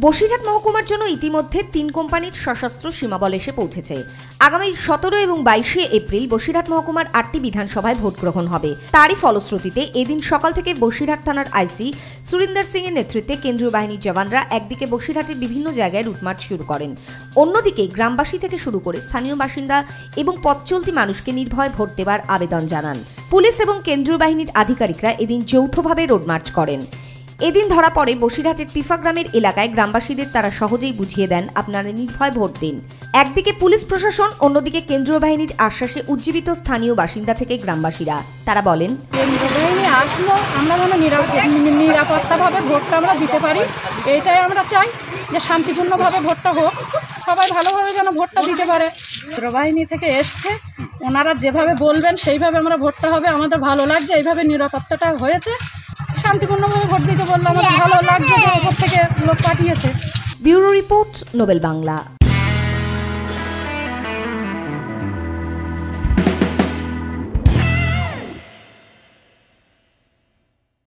বসিরহাট মহকুমার জন্য ইতিমধ্যে 3 কোম্পানির সশস্ত্র সীমাবল এসে পৌঁছেছে। আগামী 17 এবং 22 এপ্রিল বসিরহাট মহকুমার 8টি বিধানসভায় ভোট গ্রহণ হবে। তারই ফলশ্রুতিতে এদিন সকাল থেকে বসিরহাট থানার আইসি সুরিন্দর সিং এর নেতৃত্বে কেন্দ্রীয় বাহিনীর জওয়ানরা একদিকে বসিরহাটের বিভিন্ন জায়গায় রুটমার্চ শুরু করেন, অন্যদিকে গ্রামবাসী থেকে শুরু করে স্থানীয় বাসিন্দা এবং পথ চলতি মানুষকে নির্ভয়ে ভোট দেওয়ার আবেদন জানান। পুলিশ এবং কেন্দ্রীয় বাহিনীর আধিকারিকরা এদিন যৌথভাবে রোডমার্চ করেন। এদিন ধরা পড়ে বসিরহাটের পিফা গ্রামের এলাকায় গ্রামবাসীদের তারা সহজেই বুঝিয়ে দেন আপনারা নির্ভয় ভোট দিন। একদিকে পুলিশ প্রশাসন, অন্যদিকে কেন্দ্রীয় বাহিনীর আশ্বাসে উজ্জীবিত স্থানীয় বাসিন্দা থেকে গ্রামবাসীরা। তারা বলেন, কেন্দ্রীয় বাহিনী আসলো আমরা যেন নিরাপত্তাভাবে ভোটটা আমরা দিতে পারি, এইটাই আমরা চাই যে শান্তিপূর্ণভাবে ভোটটা হোক, সবাই ভালোভাবে যেন ভোটটা দিতে পারে। কেন্দ্রীয় বাহিনী থেকে এসছে, ওনারা যেভাবে বলবেন সেইভাবে আমরা ভোটটা হবে। আমাদের ভালো লাগছে এইভাবে নিরাপত্তাটা হয়েছে, শান্তিপূর্ণভাবে ভোট দিতে বললে আমাদের ভালো লাগছে যে ওপর থেকে লোক পাঠিয়েছে। Bureau report, Nobel Bangla.